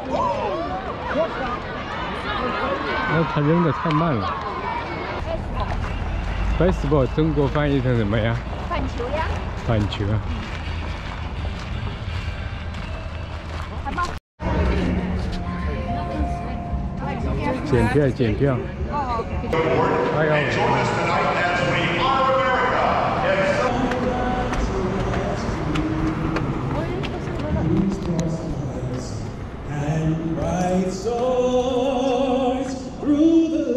那它扔的太慢了。baseball 中国翻译成什么呀？ 反球呀。 反球啊。检票，检票。哎呀！ Bright stars through the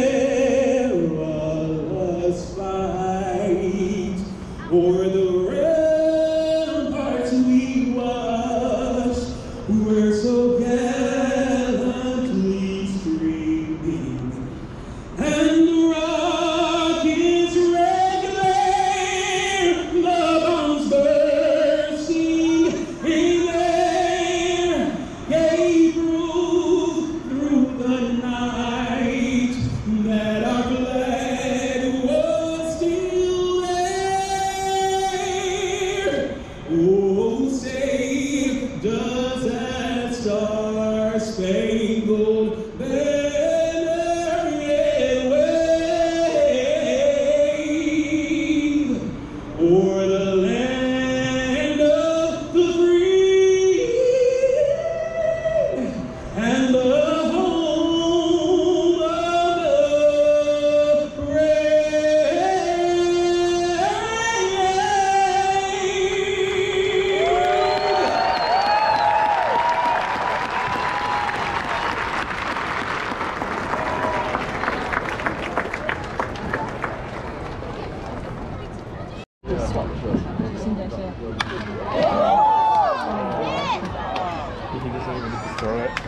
perilous fight, o'er the ramparts we watched, we're so gallantly streaming, and the rockets' red glare, the bombs bursting in air, gave proof through the night that our flag was still there. Oh, say does that star-spangled banner yet wave o'er the land of the free and the home of the You think it's even to throw it?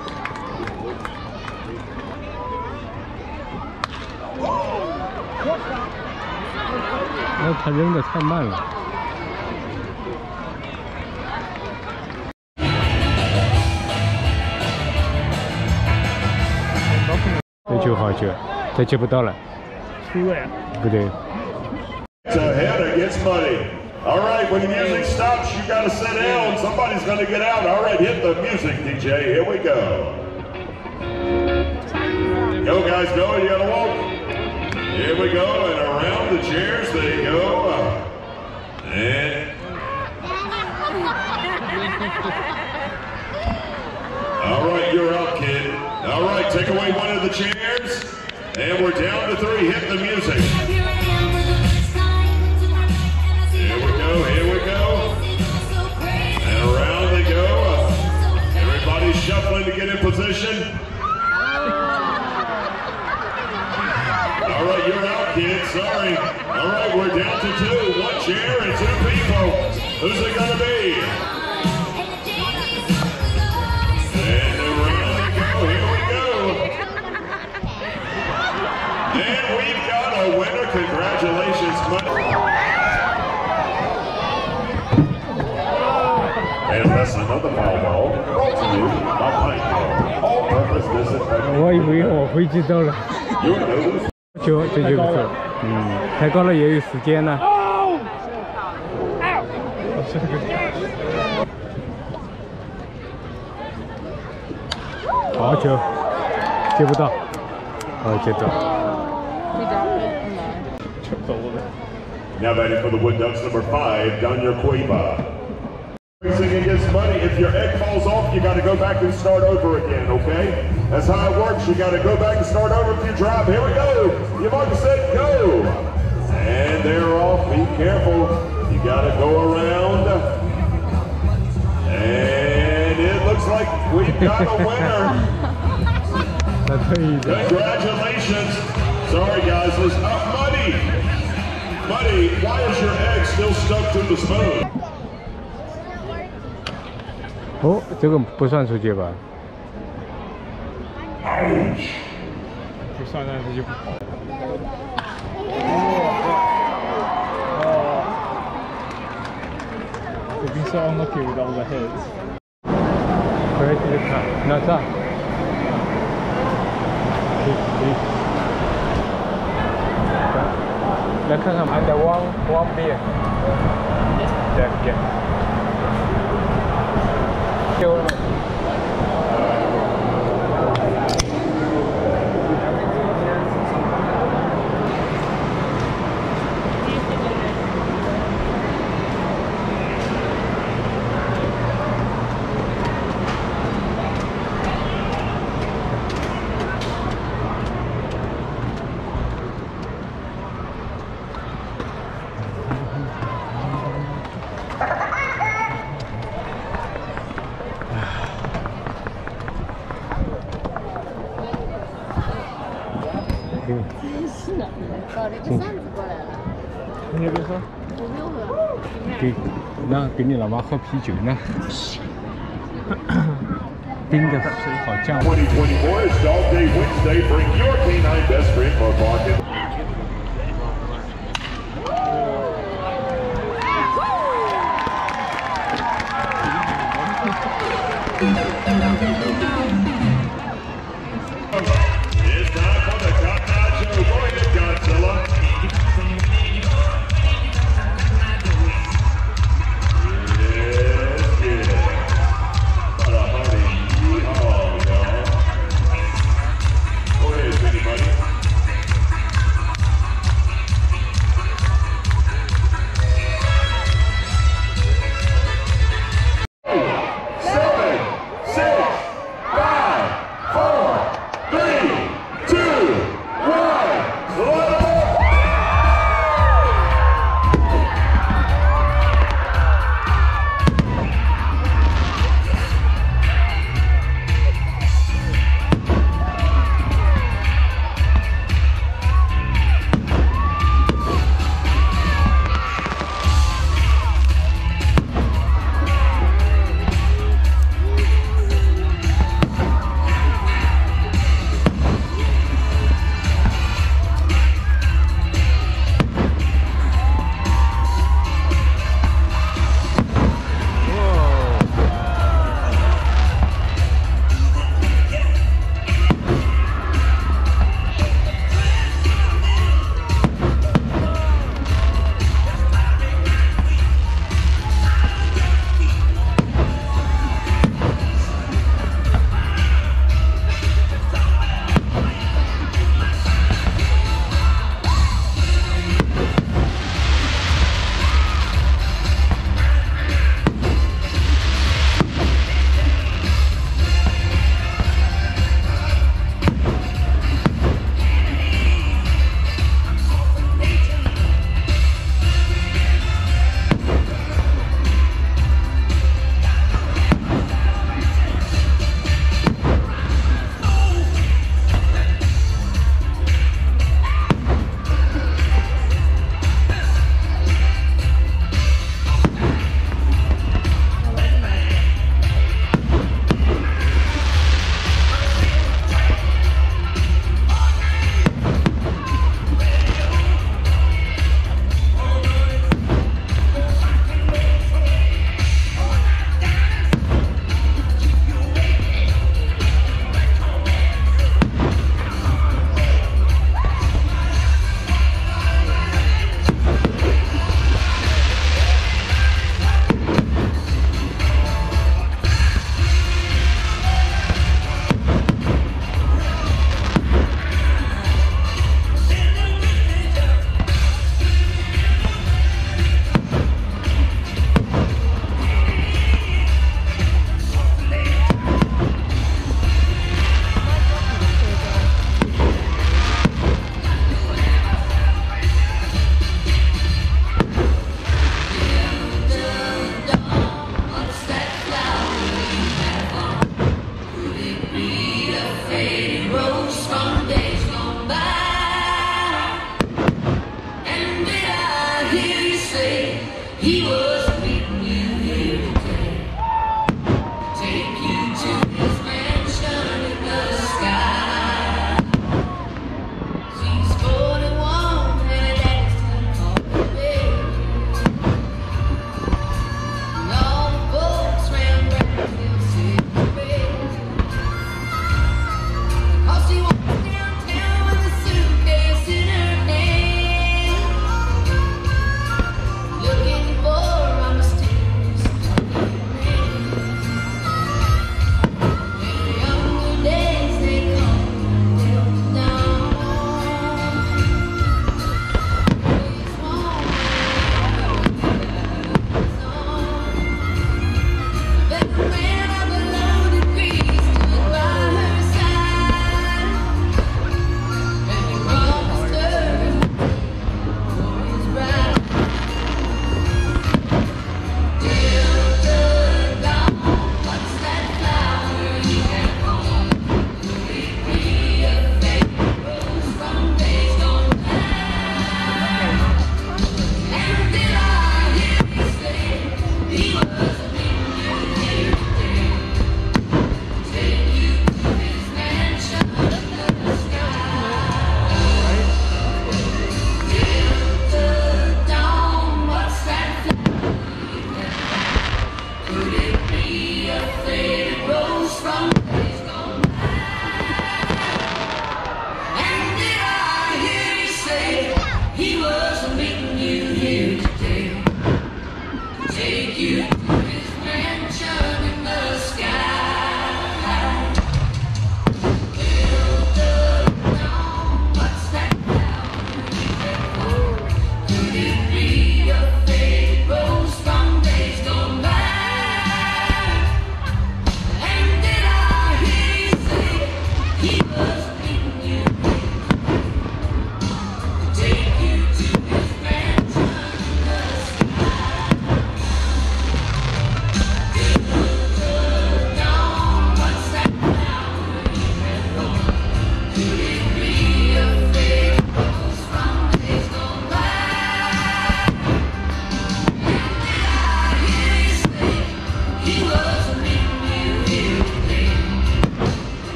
那它扔的太慢了。这球好球，这接不到了。 出位啊！ 不对。 So Hannah gets money. All right, when the music stops, you got to sit down. Somebody's going to get out. All right, hit the music, DJ. Here we go. Go, guys, go. You got to walk. Here we go, and around the chairs they go. And all right, you're out, kid. All right, take away one of the chairs, and we're down to 3. Hit the music. Here we go. And around they go. Everybody's shuffling to get in position. All right, you're out, kid. Sorry. All right, we're down to 2. 1 chair and 2 people. Who's it gonna be? And around they go. Here we go. And we've got a winner. Congratulations, And that's another foul ball brought to you by Pineball. All-purpose disinfectant. 我以为我飞机到了。球，这就不错。太高了也有时间呢。好球，接不到。哦，接到。 Now batting for the Wood Ducks, number 5, Danya Cueva. Racing against money. If your egg falls off, you got to go back and start over again, okay? That's how it works. You got to go back and start over if you drop. Here we go. You've already said go. And they're off. Be careful. You got to go around. And it looks like we've got a winner. Congratulations. Sorry, guys. There's Muddy. Muddy, why is your egg still stuck to the spoon? 哦，这个不算出界吧？ 不算，但是就不好。They've been so unlucky with all the hits. Where is the car? No, sir. Let's come and one beer. Yeah. 对， 真是的，搞了一个扇子过来了， 你那边说？ 我没有喝。 给那给你老妈喝啤酒呢。冰的好降。 2024 is Dog Day Wednesday. Bring your canine best friend for barking. It's time for the Top-Notch Show. Go ahead, Godzilla. Yes, yes. What a hearty yeehaw, y'all. Go ahead, Benny Buddy. Seven, 6,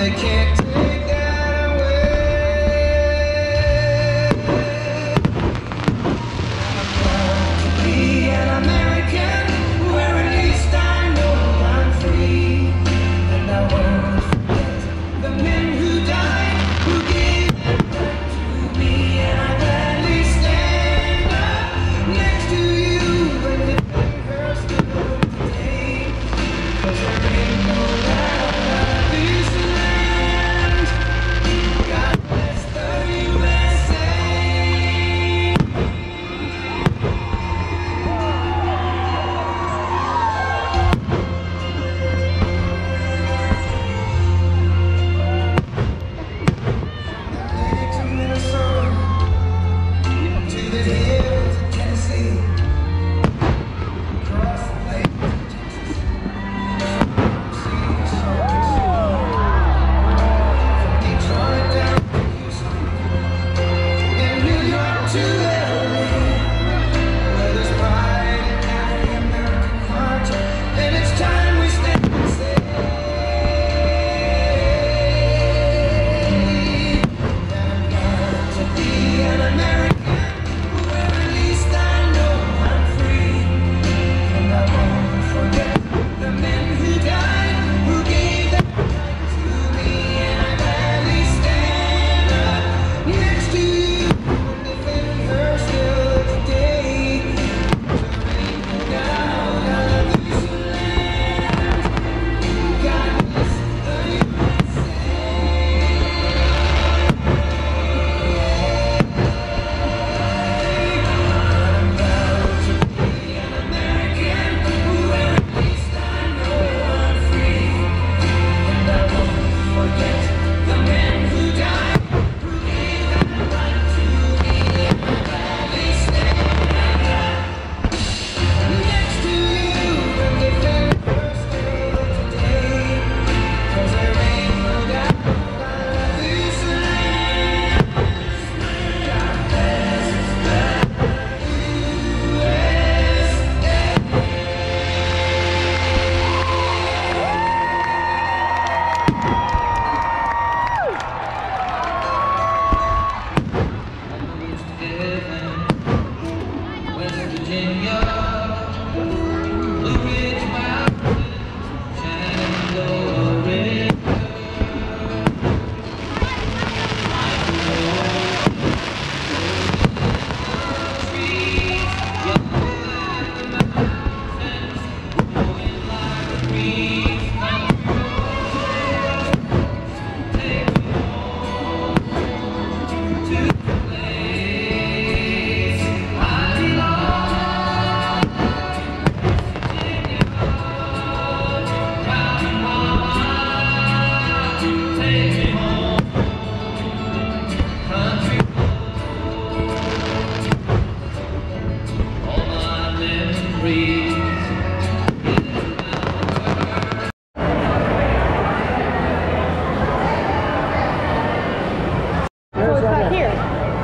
they can't take that away. I'm proud to be an American, where at least I know I'm free. And I won't forget the men who died, who gave their life to me. And I gladly stand up next to you and defend her still today. 'Cause there ain't no doubt about this land. God bless the USA. To Minnesota, to the hills of Tennessee, across the lake to Texas, from Detroit down to Houston, and New York to LA, where there's pride in every American heart, and it's time we stand and say that I'm proud to be an American, where at least I know I'm free. And I won't forget the men who died, who gave their life to me. And I gladly stand up next to you and defend her still today. There ain't no doubt I love this land. God bless the USA. I'm proud to be an American, where at least I know I'm free. And I won't forget the men who died, who gave their life to me. And I gladly stand up next to you and defend her still today. 'Cause there ain't no doubt I love this land. God bless the West Virginia, Blue Ridge Mountains, Shenandoah River. Trees, young mountains, growing like a breeze. Take me home to the place I belong. Virginia, Mountain Mama, take me home, country road, all my memories. So it's back here.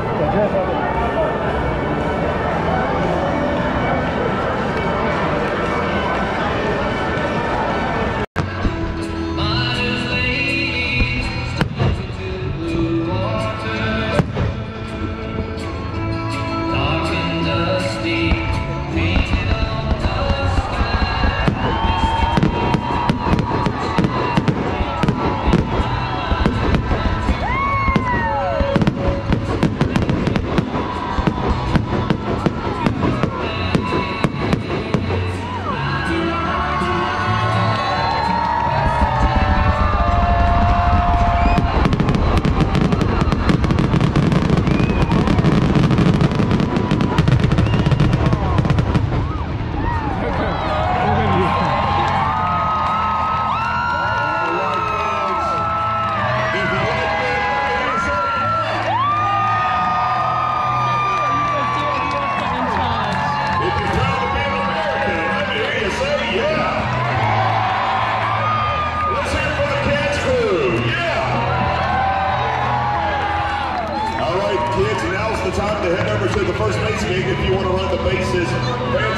Miner's ladies, stunted to blue water, dark and dusty, painted on the Kids, now's the time to head over to the first base gate if you want to run the bases.